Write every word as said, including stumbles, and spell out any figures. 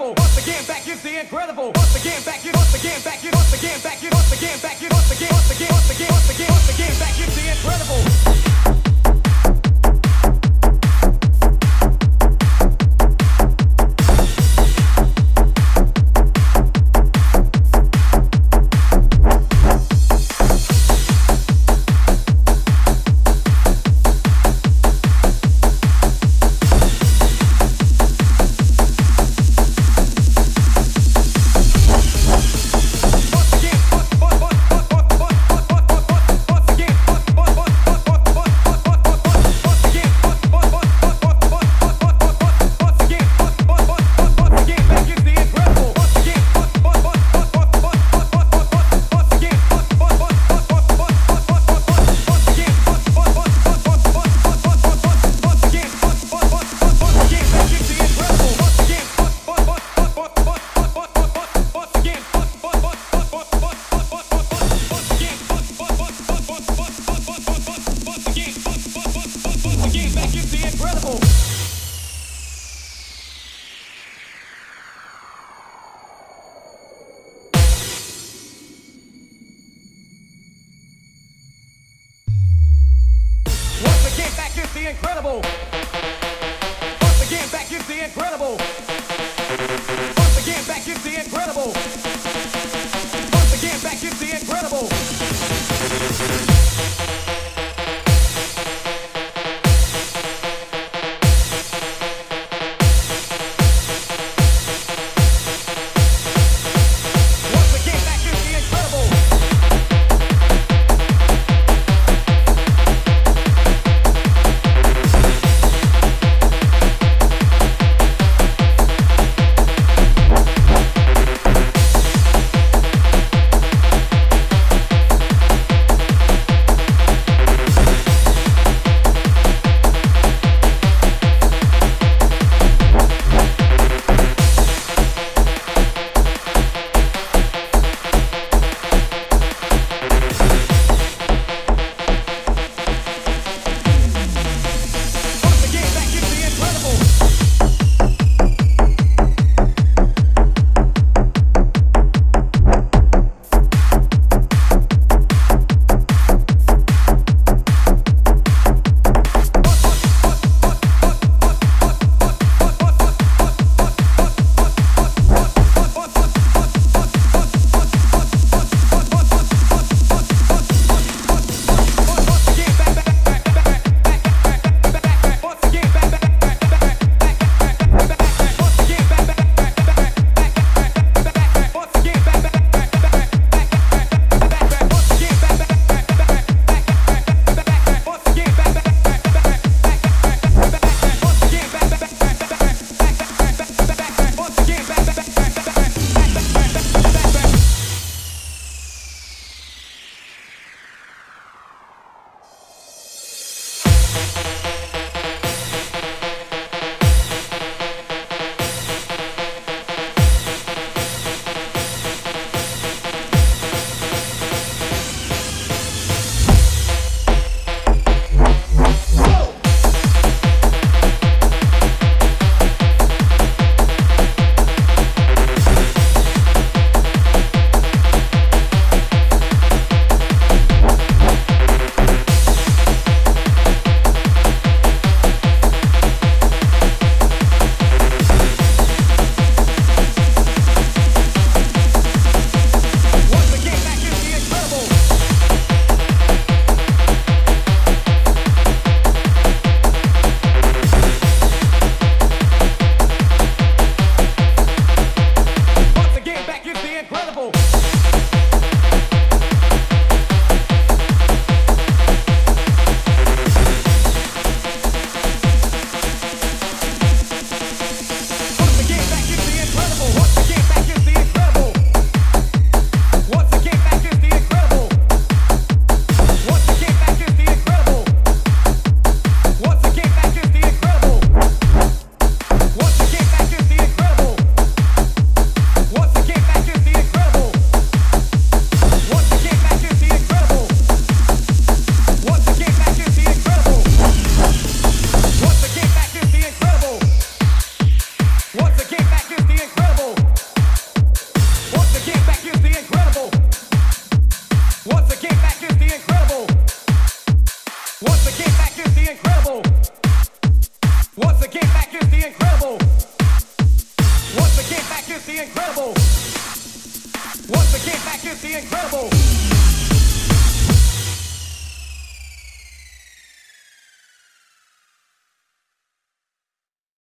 incredible. Once again, back is the incredible. Once again, back is once again, back is once again, back is once again, back is once again, once again, once again, once again, once again, back is the incredible. Incredible. Once again, back is the incredible. Once again, back is the incredible. Once again, back is the incredible. the incredible. Once again, back is the incredible.